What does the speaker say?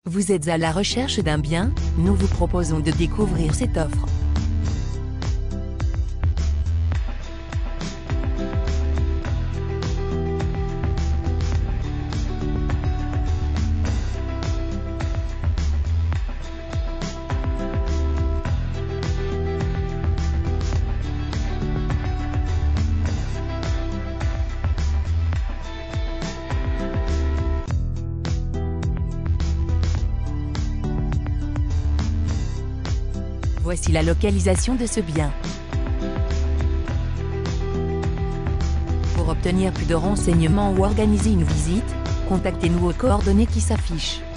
Vous êtes à la recherche d'un bien? Nous vous proposons de découvrir cette offre. Voici la localisation de ce bien. Pour obtenir plus de renseignements ou organiser une visite, contactez-nous aux coordonnées qui s'affichent.